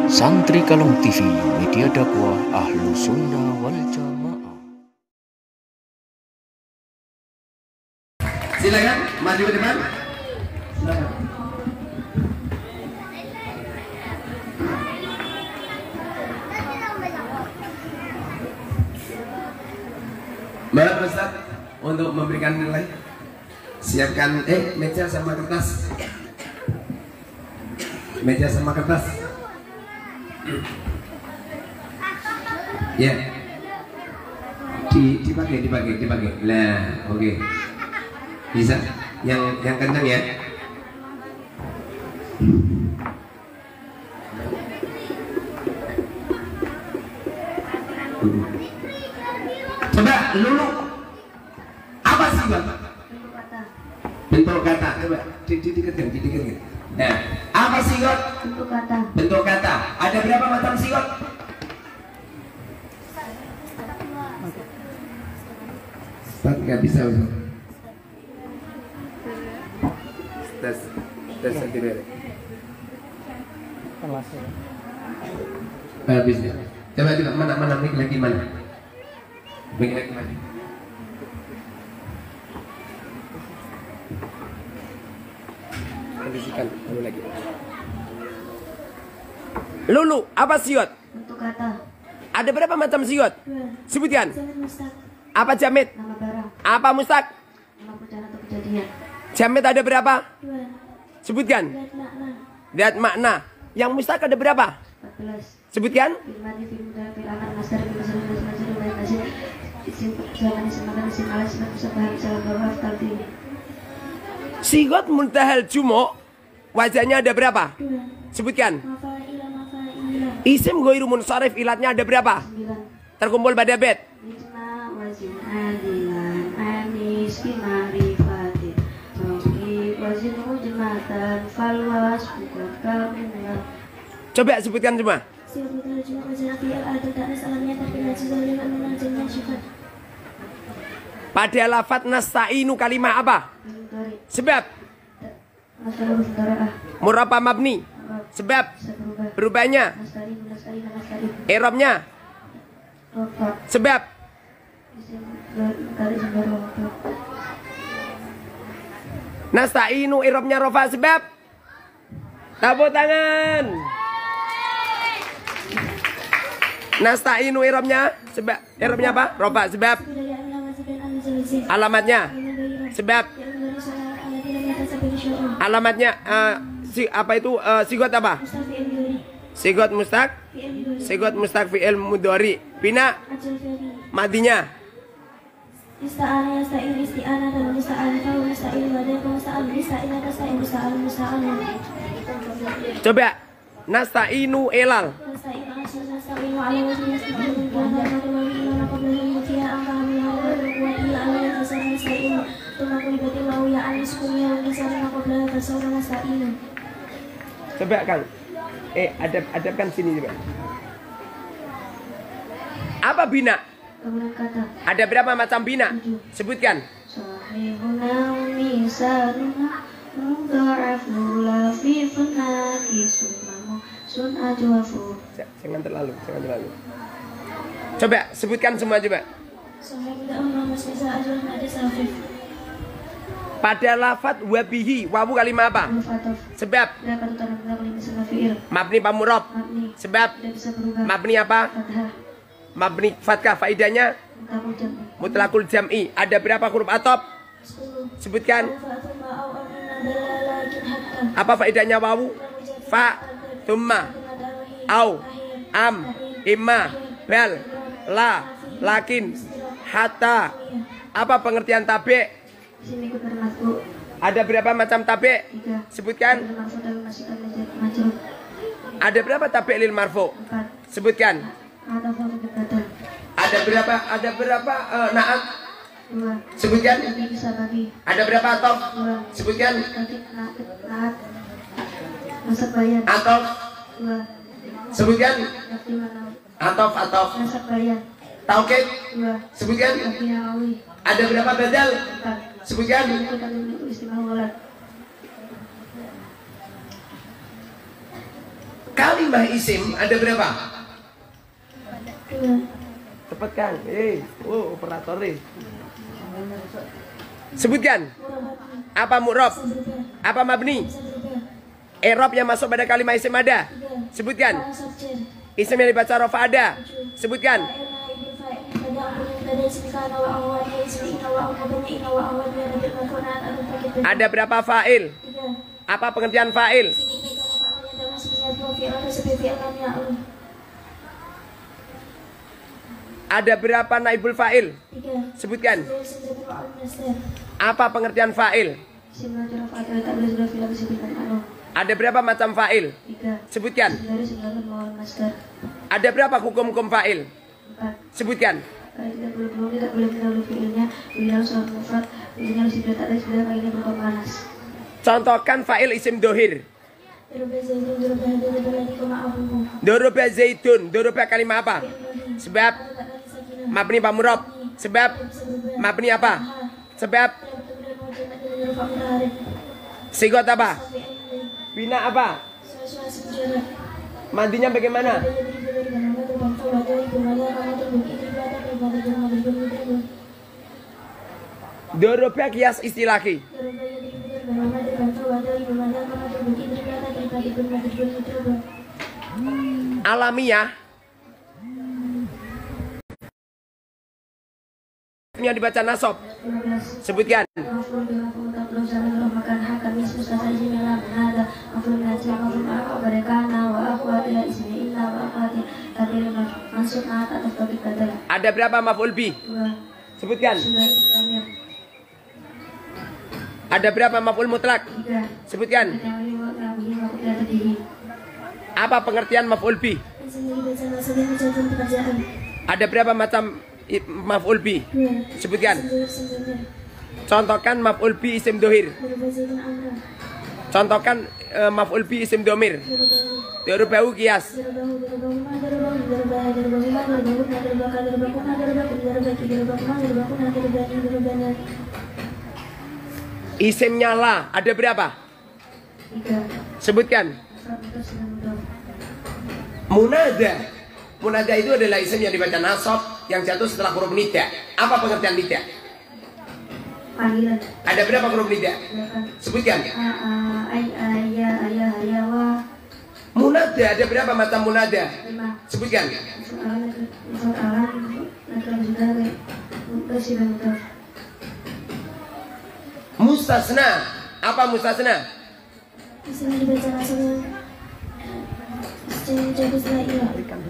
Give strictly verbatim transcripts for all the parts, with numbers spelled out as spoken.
Santri Kalong T V, media dakwah Ahlu Sunnah wal Jamaah. Silakan maju ke depan. Silakan. Baik Ustaz, untuk memberikan nilai, siapkan eh meja sama kertas. Meja sama kertas. Ya. Di dipakai, dipakai, dipakai. Lah, oke. Okay. Bisa. Yang yang kencang ya. Coba Lulu. Apa sih, Bang? Bentuk kata. Bentuk kata. Coba didikatkan, didikatkan. Nah, apa sigot? Bentuk kata. Bentuk kata. Ada berapa macam sigot? Ustaz nggak bisa. Tes, tes sendiri. Habis ya. Coba coba mana mana mic lagi mana? Mic lagi mana? Kondisikan dulu lagi. Lulu, apa siot? Bentuk kata. Ada berapa macam siot? Dua. Sebutkan. Jamit mustaq. Apa jamit? Nama barang. Apa mustaq? Nama bencana atau kejadian. Jamit ada berapa? Dua. Sebutkan. Lihat makna. Lihat makna. Yang mustaq ada berapa? Empat belas. Sebutkan. Firmati firmudara filanan masdar masdar masdar masdar masdar masdar. Isim zaman isim makan isim alas isim musabahan salam bawah talti. Sigot muntahal jumo. Wajahnya ada berapa? Dua. Sebutkan. Mafa'ila mafa'ila. Isim ghairu munsharif ilatnya ada berapa? Sembilan. Terkumpul pada bed. Ijma wazin adilan anis kimarifatin Toki wazin mujmatan falwas bukot kamunan. Coba sebutkan semua. Siapa betul cuma wazin afi'al atau tak alamnya tapi najis zalim anunan jenis syifat. Pada lafaz nasta'inu kalimah apa? Mudhari. Sebab Masalah mudhara'ah. murabba mabni. Sebab Bisa berubah. berubahnya. Nasta'in nasta'in nasta'in. I'rabnya. Rofa. Sebab Isim kali sebar rofa. nasta'inu i'rabnya rafa sebab. Tepuk tangan. Nasta'inu i'rabnya sebab i'rabnya apa? Rafa sebab. Dari alamat dan al-zalzal. Alamatnya Alamatnya. sebab. Alamatnya eh, si apa itu eh, sigot apa? Sigot mustaq. Sigot mustaq fi'il mudhari. Bina madinya. Ista'ana yasta'in isti'ana dan musta'an kau musta'in wadah musta'an ista'ina tasta'in musta'an musta'an. Coba nasta'inu elal. Nasta'in asal nasta'in wa ala wajhi nasta'in wa ala wajhi wa ala qablahu fiha angka min wa ila ala tasar nasta'in tuma kulibati wa ya anis kunya wa tasar qablahu tasar nasta'in. Coba Kang. Eh adab adabkan sini coba. Apa bina? Kemudian kata Ada berapa macam bina? Sebutkan. sahihuna misaluna mudha'afu lafifun nakisunamu sun'ajuafu. Jangan terlalu, jangan terlalu. Coba sebutkan semua coba. Sahihuna mas bisa ajuan ada safif. Pada lafaz wabihi wawu kalimah apa? Al-Fataf. Sebab Dapat utara belakang lima sama fi'il. mabni pamurab. Mabni. Sebab Tidak bisa berubah. mabni apa? Fathah. Mabni fathah faidahnya Kamu jam. mutlaqul jam'i. Ada berapa huruf atop? Sepuluh. Sebutkan. Al-Fatah ma'au amin adalah lakin hatta. Apa faedahnya wawu? Fa, thumma, au, am, imma, bal, la, lakin, hatta. Apa pengertian tabe? Sini ikut bermakhluk. Ada berapa macam tabe? Tiga. Sebutkan. Bermakhluk dalam masukkan majrur. Ada berapa tabe lil marfu? Empat. Sebutkan. Atau fakir kata. Ada berapa? Ada berapa uh, naat? Dua. Sebutkan. Lagi bisa bagi. Ada berapa atof? Dua. Sebutkan. Nanti naat. Naat. Masak bayan. Atof. Dua. Sebutkan. Lagi mana? Atof atof. Masak bayan. Taukid. Dua. Sebutkan. Lagi nawawi. Ada berapa badal? Empat. Sebutkan. Itu kali itu istimewa. Kalimah isim ada berapa? Dua. Cepat Kang. Eh, oh operator nih. Sebutkan. Apa mu'rab? Apa mabni? I'rab yang masuk pada kalimah isim ada? Sebutkan. Isim yang dibaca rafa ada? Sebutkan. Ada berapa fa'il? Apa pengertian fa'il? Ada berapa naibul fa'il? Sebutkan. Apa pengertian fa'il? Ada berapa macam fa'il? Sebutkan. Ada berapa hukum-hukum fa'il? Sebutkan. Tidak boleh tidak boleh mendahului fiilnya, fiilnya harus mufrad, fiilnya harus tidak ada sudah kalinya berupa panas. Contohkan fa'il isim dohir. Doroba zaitun, doroba kalimah apa? Sebab mabni apa murab? Sebab mabni apa? Sebab sigot apa? Bina apa? Mandinya bagaimana? Doroba kias istilahi. Alamiah yang dibaca nasab. Sebutkan. Ada berapa maf'ul bi? Sebutkan. Ada berapa maf'ul mutlak? Sebutkan. Apa pengertian maf'ul bi? Ada berapa macam maf'ul bi? Sebutkan. Contohkan maf'ul bi isim dohir. Contohkan uh, maf'ul bi isim domir. Dorobau kias. Isim nyala ada berapa? Sebutkan. Munada. Munada itu adalah isim yang dibaca nasab yang jatuh setelah huruf nida. Apa pengertian nida? Panggilan. Ada berapa huruf nida? Sebutkan. Munada ada berapa macam munada? Sebutkan. Mustasna. Apa mustasna? Isim yang dibaca nasabnya isim jadi setelah iya.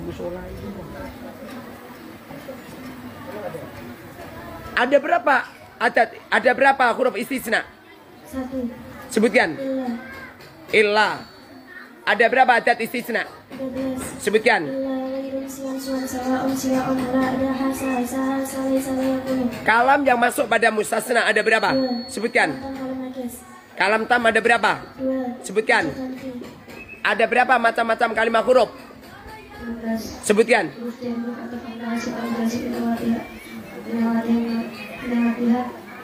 Ada berapa? Ada ada berapa huruf istisna? Satu. Sebutkan. Illa. Illa. Ada berapa adat istisna? Tiga belas. Sebutkan. Illa ghairun siwan suwan sawaun siwaun la ada hasa sahal salai salai yang kuning. Kalam yang masuk pada mustasna ada berapa? Dua. Sebutkan. Kalam nakes. Kalam tam ada berapa? Dua. Sebutkan. Ganti. Ada berapa macam-macam kalimat huruf? Lima belas. Sebutkan. Huruf jambul atau kombinasi kombinasi penawatiha penawatiha penawatiha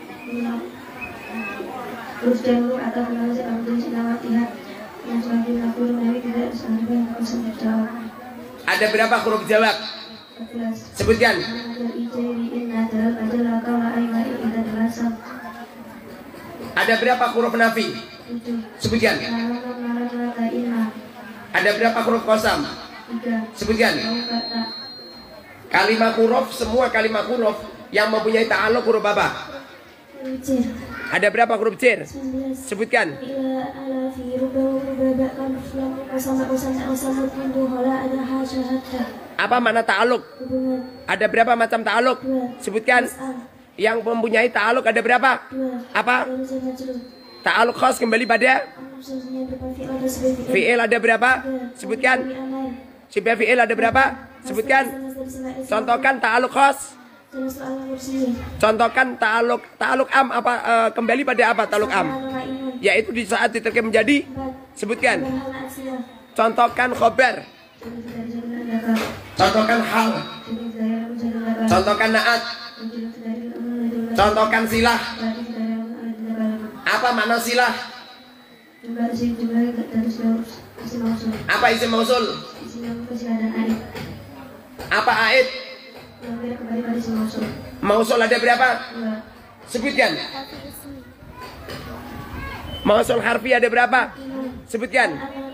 huruf jambul atau kombinasi kombinasi penawatiha yang selanjutnya aku menawi tidak disampaikan kosong terjawab. Ada berapa huruf jawab? empat belas. Sebutkan. Ada berapa huruf nafi? Sebutkan. Ada berapa huruf kosam? Sebutkan. Kalimat huruf, semua kalimat huruf yang mempunyai ta'aluk huruf apa? Ada berapa huruf cer? Sebutkan. Apa makna ta'aluk? Ada berapa macam ta'aluk? Sebutkan. Yang mempunyai ta'aluk ada berapa? Apa? Ta'aluk khas kembali pada fi'il ada berapa? Sebutkan. Sifat fi'il ada berapa? Sebutkan. Contohkan ta'aluk khas. Contohkan ta'aluk ta'aluk am apa uh, kembali pada apa ta'aluk am? Yaitu di saat diterkib menjadi. Sebutkan. Contohkan khobar. Contohkan hal. Contohkan naat. Contohkan silah. Apa makna silah? Isim mausul. Apa isim mausul? Isim yang kecil dan aid. Apa aid? Yang beda kembali pada isim mausul. Mausul ada berapa? Dua. Sebutkan. Mausul harfi ada berapa? Sebutkan.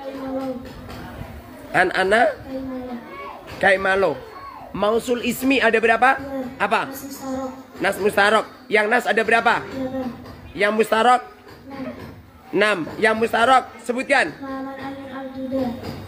An-ana kaimalo. Mausul ismi ada berapa? Apa? Nas mustarok. Yang nas ada berapa? Yang mustarok? enam. Yang mustarok sebutkan. Halaman alin al-duda.